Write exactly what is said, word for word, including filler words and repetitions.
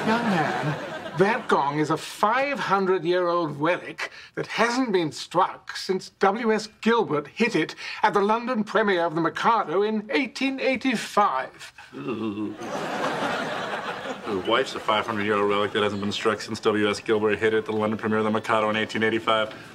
Young man, that gong is a five hundred year old relic that hasn't been struck since W S Gilbert hit it at the London premiere of The Mikado in eighteen eighty-five. Ooh. The wife's a five hundred year old relic that hasn't been struck since W S Gilbert hit it at the London premiere of The Mikado in eighteen eighty-five.